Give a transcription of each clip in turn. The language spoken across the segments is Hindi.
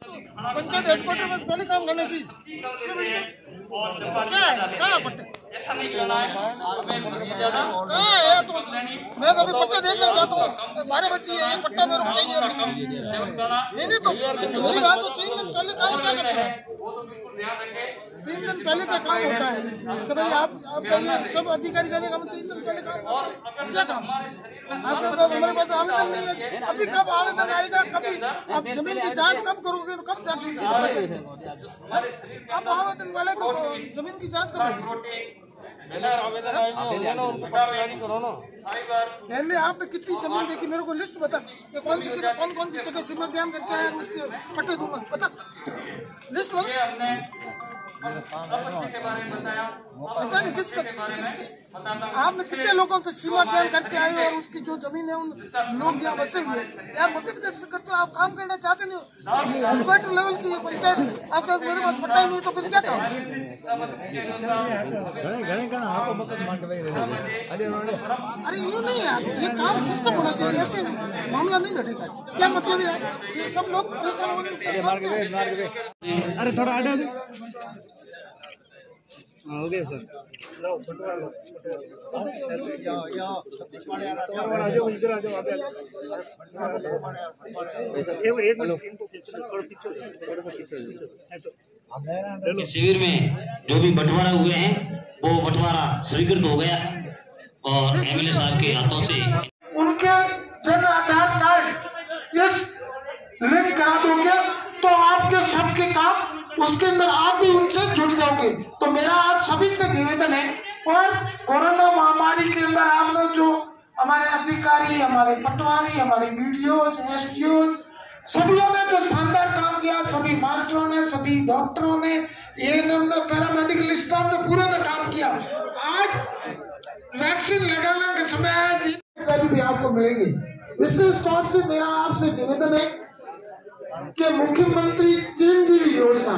पंचायत हेडक्वार्टर में पहले काम करने थी। क्या है कहाँ पट्टे कहाँ है? तो मैं तो अभी पट्टे देखना चाहता हूँ। 12 बच्ची है, पट्टा मेरे को चाहिए। नहीं तो मेरी बात तो 3 दिन पहले काम क्या करते हैं? 3 दिन पहले का काम होता है तो भाई आप कहिए सब अधिकारी का 3 दिन पहले काम होता है। क्या काम आपने तो हमारे पास आवेदन नहीं है। अभी कब आवेदन आएगा? कभी आप जमीन की जांच कब करोगे? कब जांच आप आवेदन वाले को जमीन की जांच कब होगी? पहले आपने कितनी जमीन देखी मेरे को लिस्ट बता कि कौन सी जगह सीमा ज्ञान करके आया उसके पट्टे दूंगा बता लिस्ट बता। पता नहीं किसके आपने कितने लोगों के सीमा ज्ञान करके आए और उसकी जो जमीन है उन लोग यहाँ बसे हुए यार मदद करते हो। आप काम करना चाहते नहीं हो। हेडक्वार्टर लेवल की पंचायत आपका मेरे पास पट्टा ही नहीं तो फिर क्या काम? अरे यूँ नहीं यार ये काम सिस्टम होना चाहिए। ऐसे मामला नहीं बैठेगा। क्या मतलब है ये सब लोग अरे थोड़ा आगे हो गया सर। शिविर में जो भी बंटवारा हुए हैं वो बंटवारा स्वीकृत हो गया और एमएलए साहब के हाथों से उनके Jan Aadhaar card yes link करा दोगे तो आपके सबके काम उसके अंदर आप भी उनसे जुड़ जाओगे। तो मेरा आप सभी से निवेदन है और कोरोना महामारी के अंदर आपने जो हमारे अधिकारी, हमारे पटवारी, हमारे वीडियोज, एसडीओज सभी ने जो शानदार काम किया, सभी मास्टरों ने, सभी डॉक्टरों ने, पैरामेडिकल स्टाफ ने पूरे ने काम किया। आज वैक्सीन लगाने के समय भी आपको मिलेंगे। विशेष तौर से मेरा आपसे निवेदन है कि मुख्यमंत्री चिरंजीवी योजना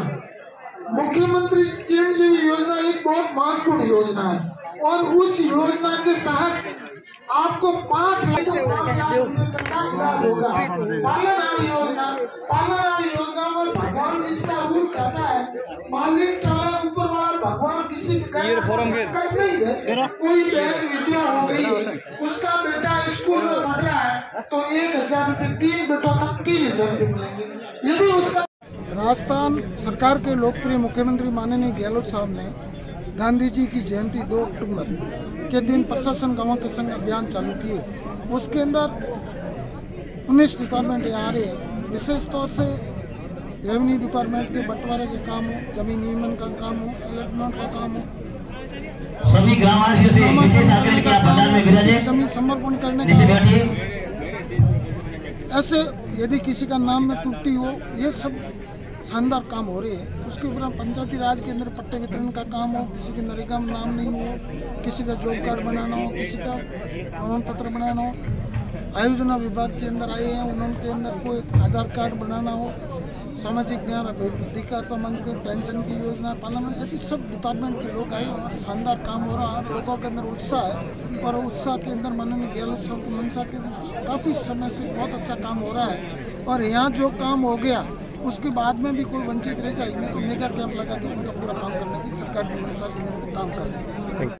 एक बहुत महत्वपूर्ण योजना है और उस योजना के तहत आपको 5 लाख का इलाज होगा। पालनहारी योजना में भगवान इसका रूप आता है मालिक चला ऊपर वाला भगवान किसी कर नहीं दे। कोई बहन विधवा हो गई है उसका बेटा स्कूल में पढ़ रहा है तो 1000 रुपये 3 बेटों तक 3000 रुपये मिलेंगे। यदि उसका राजस्थान सरकार के लोकप्रिय मुख्यमंत्री माननीय गहलोत साहब ने गांधी जी की जयंती 2 अक्टूबर के दिन प्रशासन गांवों के संग अभियान चालू किए। उसके अंदर 19 डिपार्टमेंट यहाँ आ रहे हैं। विशेष तौर से रेवेन्यू डिपार्टमेंट के बंटवारे के काम हो, जमीन नियमन का काम हो, अलॉटमेंट का काम हो, सभी ग्रामवासियों से विशेष आग्रह किया पंडाल में विराजे, जमीन समर्पण करने का ऐसे यदि किसी का नाम में त्रुटि हो ये सब शानदार काम हो रहे हैं। उसके ऊपर पंचायती राज के अंदर पट्टे वितरण का काम हो, किसी के नरेगा में नाम नहीं हो, किसी का जॉब कार्ड बनाना हो, किसी का प्रमाण पत्र बनाना हो, आयोजना विभाग के अंदर आए हैं उनके अंदर कोई आधार कार्ड बनाना हो, सामाजिक न्याय अधिकारिता मंच में पेंशन की योजना पालन, ऐसी सब डिपार्टमेंट के लोग आए और शानदार काम हो रहा है। लोगों के अंदर उत्साह है और उत्साह के अंदर माननीय गहलोत साहब की मंशा के काफ़ी समय से बहुत अच्छा काम हो रहा है। और यहाँ जो काम हो गया उसके बाद में भी कोई वंचित रह जाएंगे तो मेगा कैंप लगा के उनका पूरा काम करने की सरकार की मंशा के काम कर रहे हैं।